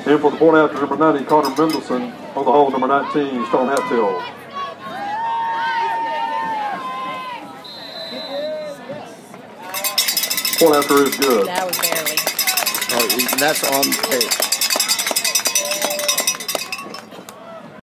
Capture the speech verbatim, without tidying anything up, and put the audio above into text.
And for the point after number ninety, Connor Mendelson on the hole, number nineteen, Stone Hatfield. Point after is good. That was barely. Oh, and that's on tape.